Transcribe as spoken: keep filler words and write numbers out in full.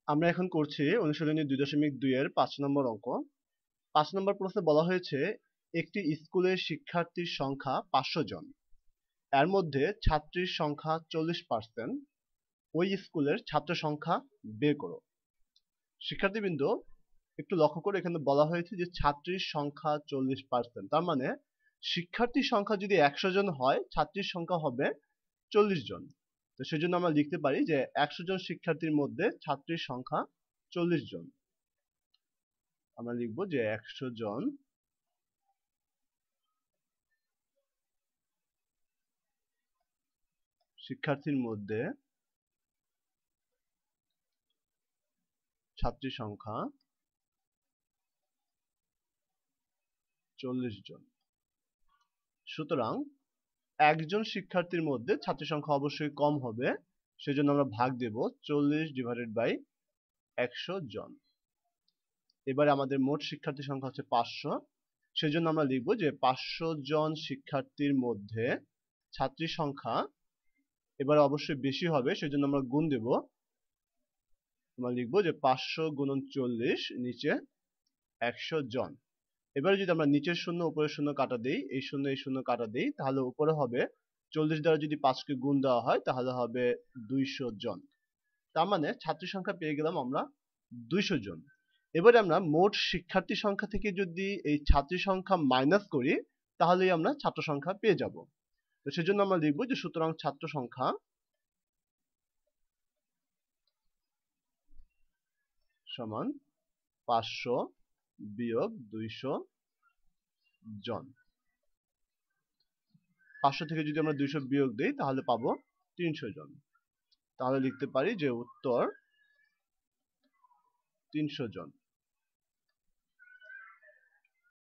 আমরা এখন করছি অনুশীলনী দুই দশমিক দুই এর পাঁচ নম্বর অঙ্ক। পাঁচ নম্বর প্রশ্নে বলা হয়েছে একটি স্কুলের শিক্ষার্থীর সংখ্যা পাঁচশো জন, এর মধ্যে ছাত্রীর সংখ্যা চল্লিশ পার্সেন্ট, ওই স্কুলের ছাত্র সংখ্যা বের করো। শিক্ষার্থীবৃন্দ একটু লক্ষ্য করে এখানে বলা হয়েছে যে ছাত্রীর সংখ্যা চল্লিশ পার্সেন্ট, তার মানে শিক্ষার্থীর সংখ্যা যদি একশো জন হয় ছাত্রীর সংখ্যা হবে চল্লিশ জন। তো সেজন্য আমরা লিখতে পারি যে একশো জন শিক্ষার্থীর মধ্যে ছাত্রীর সংখ্যা চল্লিশ জন। আমরা লিখব যে একশো জন শিক্ষার্থীর মধ্যে ছাত্রী সংখ্যা চল্লিশ জন। সুতরাং একজন শিক্ষার্থীর মধ্যে ছাত্রী সংখ্যা অবশ্যই কম হবে, সেজন্য আমরা ভাগ দেব চল্লিশ ডিভাইডেড বাই একশো জন। এবারে আমাদের মোট শিক্ষার্থী সংখ্যা হচ্ছে পাঁচশো, সেজন্য আমরা লিখব যে পাঁচশো জন শিক্ষার্থীর মধ্যে ছাত্রী সংখ্যা এবারে অবশ্যই বেশি হবে, সেজন্য আমরা গুণ দেব। আমরা লিখব যে পাঁচশো গুণন চল্লিশ নিচে একশো জন। এবারে যদি আমরা নিচের শূন্য উপরের শূন্য কাটা দেই, এই শূন্য এই শূন্য কাটা দেই, তাহলে উপরে হবে চল্লিশ দ্বারা যদি পাঁচকে গুণ দেওয়া হয় তাহলে হবে দুইশো জন। তার মানে ছাত্রী সংখ্যা পেয়ে গেলাম আমরা দুইশো জন। এবারে আমরা মোট শিক্ষার্থী সংখ্যা থেকে যদি এই ছাত্রী সংখ্যা মাইনাস করি তাহলেই আমরা ছাত্র সংখ্যা পেয়ে যাব। তো সেজন্য আমরা লিখব যে সুতরাং ছাত্র সংখ্যা সমান পাঁচশো বিয়োগ দুইশো জন। পাঁচশো থেকে যদি আমরা দুইশো বিয়োগ দেই তাহলে পাবো তিনশো জন। তাহলে লিখতে পারি যে উত্তর তিনশো জন।